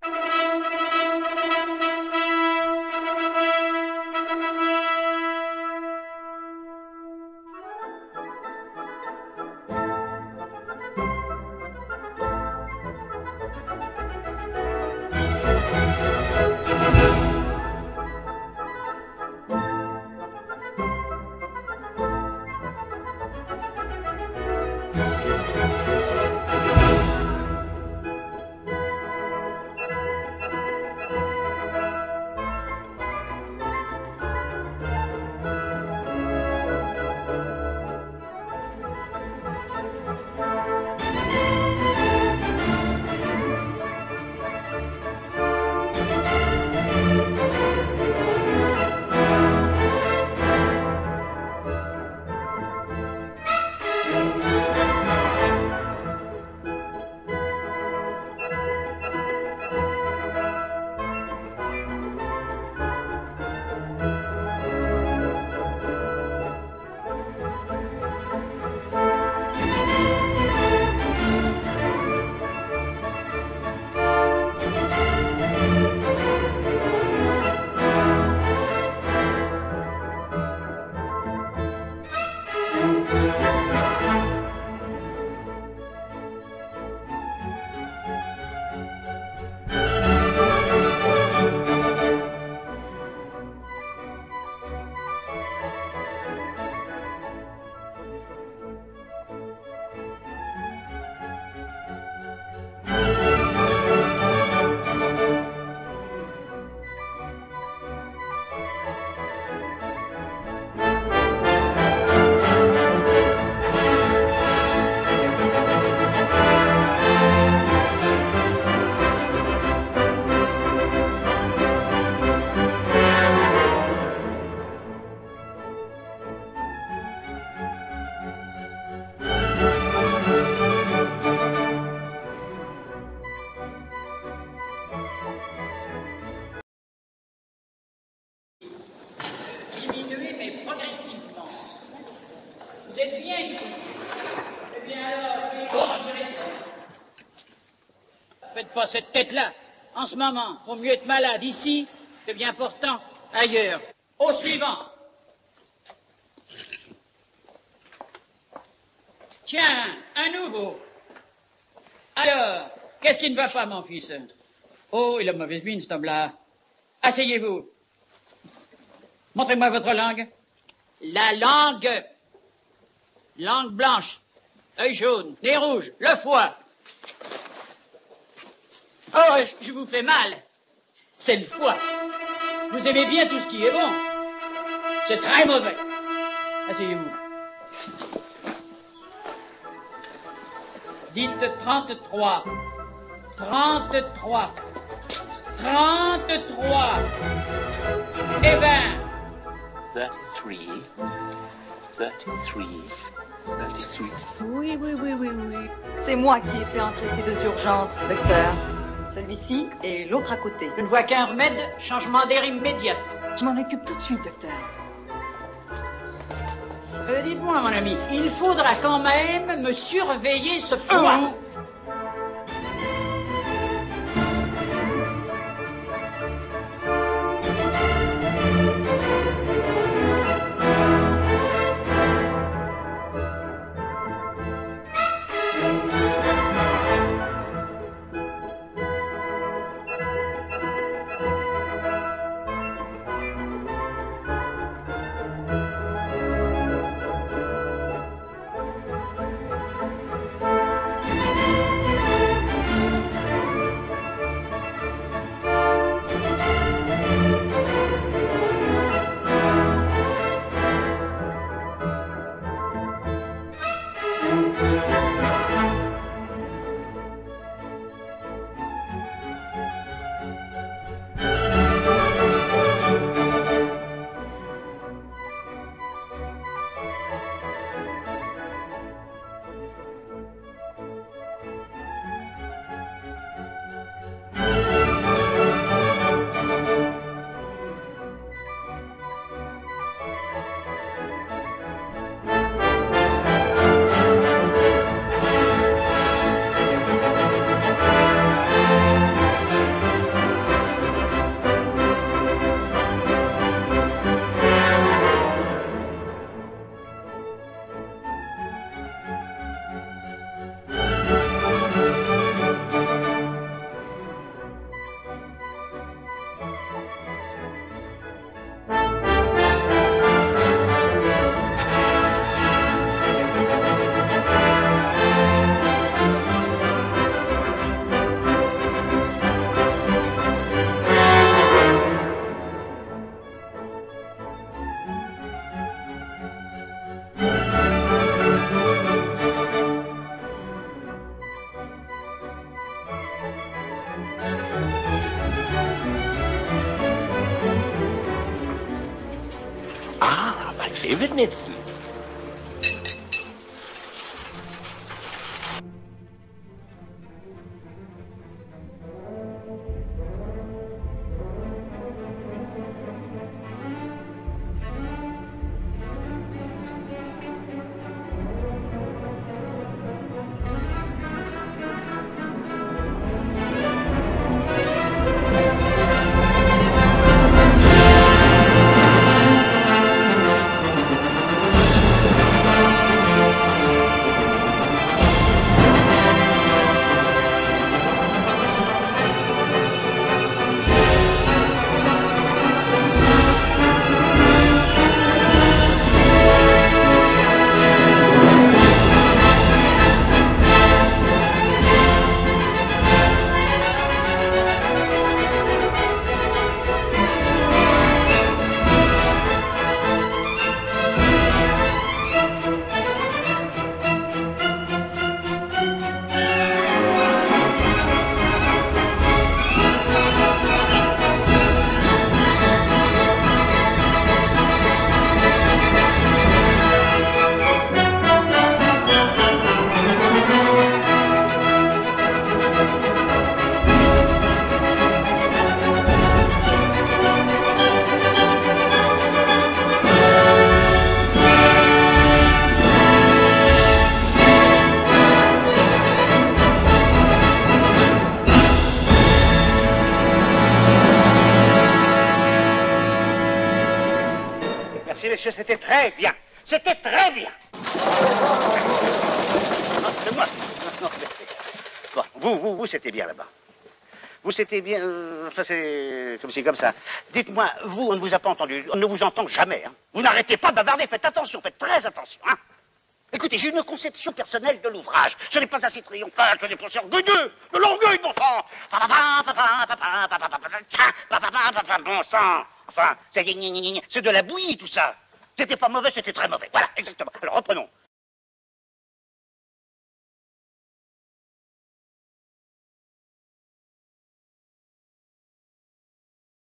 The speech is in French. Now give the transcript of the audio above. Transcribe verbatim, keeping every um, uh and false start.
Vous êtes bien ici. Eh bien alors, faites pas cette tête-là. En ce moment, vaut mieux être malade ici que bien portant ailleurs. Au suivant. Tiens, un nouveau. Alors, qu'est-ce qui ne va pas, mon fils? Oh, il a mauvaise mine, cet homme-là. Asseyez-vous. Montrez-moi votre langue. La langue. Langue blanche. Œil jaune. Nez rouge. Le foie. Oh, je vous fais mal. C'est le foie. Vous aimez bien tout ce qui est bon. C'est très mauvais. Asseyez-vous. Dites trente-trois. Trente-trois. Trente-trois. Et vingt. Thirty-three. Thirty-three. Thirty-three. Oui, oui, oui, oui, oui. C'est moi qui ai fait entrer ces deux urgences, docteur. Celui-ci et l'autre à côté. Je ne vois qu'un remède, changement d'air immédiat. Je m'en occupe tout de suite, docteur. Euh, dites-moi, mon ami, il faudra quand même me surveiller ce foie. Oh. Kaffee wird nützen. Merci, messieurs, c'était très bien. C'était très bien. Non, c'est moi. Non, non, bon, vous, vous, vous, c'était bien là-bas. Vous, c'était bien... Euh, ça, c'est comme c'est comme ça. Dites-moi, vous, on ne vous a pas entendu. On ne vous entend jamais. Hein. Vous n'arrêtez pas de bavarder. Faites attention, faites très attention. Hein. Écoutez, j'ai une conception personnelle de l'ouvrage. Ce n'est pas assez triomphal, ce n'est pas assez orgueilleux. De l'orgueil, bon sang. Bon sang. Enfin, c'est de la bouillie, tout ça. C'était pas mauvais, c'était très mauvais. Voilà, exactement. Alors, reprenons.